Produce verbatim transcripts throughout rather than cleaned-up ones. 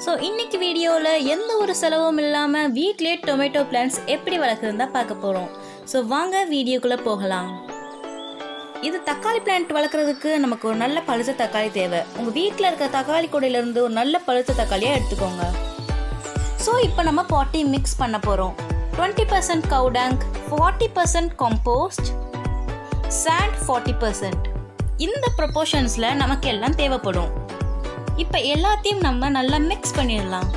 So இன்னைக்கு வீடியோவில் எந்த ஒரு செலவும் இல்லாமல் வீட்டிலே டொமேட்டோ பிளான்ட்ஸ் எப்படி வளர்க்குறதுன்னு தான் பார்க்க போகிறோம். ஸோ வாங்க வீடியோக்குள்ளே போகலாம். இது தக்காளி பிளான்ட் வளர்க்குறதுக்கு நமக்கு ஒரு நல்ல பழுத்த தக்காளி தேவை. உங்கள் வீட்டில் இருக்க தக்காளி கொடையிலேருந்து ஒரு நல்ல பழுத்த தக்காளியாக எடுத்துக்கோங்க. ஸோ இப்போ நம்ம பாட்டி மிக்ஸ் பண்ண போகிறோம். Twenty percent cow dung, forty percent compost, sand forty percent. இந்த ப்ரொபோர்ஷன்ஸில் நமக்கு எல்லாம் தேவைப்படும். இப்போ எல்லாத்தையும் நம்ம நல்லா மிக்ஸ் பண்ணிடலாம்.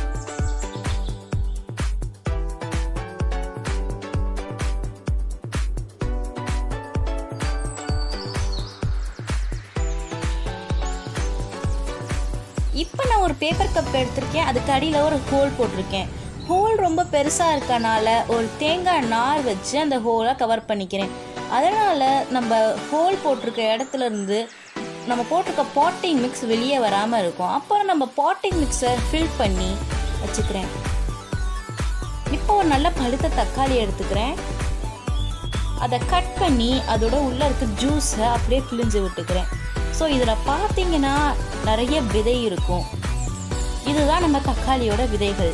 இப்போ நான் ஒரு பேப்பர் கப் எடுத்திருக்கேன். அதுக்கு அடியில் ஒரு ஹோல் போட்டிருக்கேன். ஹோல் ரொம்ப பெருசாக இருக்கனால ஒரு தேங்காய் நார் வச்சு அந்த ஹோலை கவர் பண்ணிக்கிறேன். அதனால் நம்ம ஹோல் போட்டிருக்க இடத்துல இருந்து நம்ம போட்டிருக்க பாட்டிங் மிக்ஸ் வெளியே வராமல் இருக்கும். அப்புறம் நம்ம பாட்டிங் மிக்ஸை ஃபில் பண்ணி வச்சுக்கிறேன். இப்போ ஒரு நல்ல பழுத்த தக்காளி எடுத்துக்கிறேன். அதை கட் பண்ணி அதோட உள்ளே இருக்க ஜூஸை அப்படியே பிழிஞ்சு விட்டுக்கிறேன். ஸோ இதில் பார்த்தீங்கன்னா நிறைய விதை இருக்கும். இதுதான் நம்ம தக்காளியோட விதைகள்.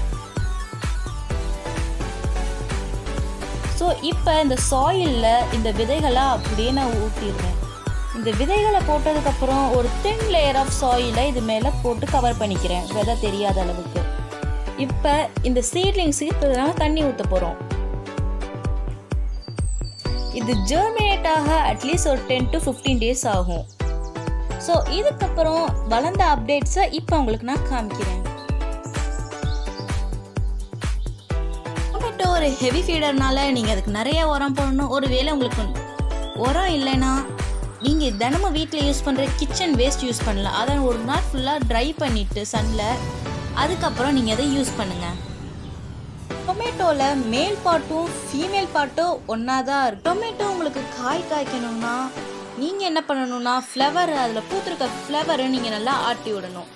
ஸோ இப்போ இந்த சாயிலில் இந்த விதைகளை அப்படியே நான் ஊற்றிடுறேன். இந்த விதைகளை போட்டதுக்கப்புறம் ஒரு தின் லேயர் ஆஃப் சாயிலை இது மேலே போட்டு கவர் பண்ணிக்கிறேன், விதை தெரியாத அளவுக்கு. இப்போ இந்த சீட்லிங்ஸுக்கு இப்போ நம்ம தண்ணி ஊற்ற போகிறோம். இது ஜெர்மினேட் ஆக அட்லீஸ்ட் ஒரு டென் டு ஃபிஃப்டீன் டேஸ் ஆகும். ஸோ இதுக்கப்புறம் வளர்ந்த அப்டேட்ஸை இப்போ உங்களுக்கு நான் காமிக்கிறேன். டொமேட்டோ ஒரு ஹெவி ஃபீடர்னால நீங்கள் அதுக்கு நிறைய உரம் போடணும். ஒரு வேளை உங்களுக்கு உரம் இல்லைன்னா நீங்கள் தினமும் வீட்டில் யூஸ் பண்ணுற கிச்சன் வேஸ்ட் யூஸ் பண்ணலாம். அதை ஒரு நாள் ஃபுல்லாக ட்ரை பண்ணிவிட்டு சன்னில் அதுக்கப்புறம் நீங்கள் அதை யூஸ் பண்ணுங்கள். டொமேட்டோவில் மேல் பாட்டும் ஃபீமேல் பாட்டும் ஒன்றா தான் இருக்கும். டொமேட்டோ உங்களுக்கு காய் காய்க்கணும்னா நீங்கள் என்ன பண்ணணும்னா ஃப்ளவர், அதில் பூத்திருக்க ஃப்ளவரை நீங்கள் நல்லா ஆட்டி விடணும்.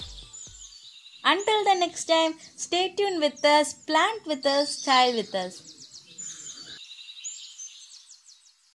Until the next time, stay tuned with us, plant with us, style with us.